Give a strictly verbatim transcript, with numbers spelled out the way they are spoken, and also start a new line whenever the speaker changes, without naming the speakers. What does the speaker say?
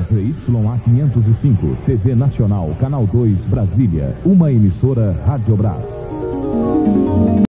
Z Y A quinhentos e cinco, T V Nacional, Canal dois, Brasília. Uma emissora Rádio Brás.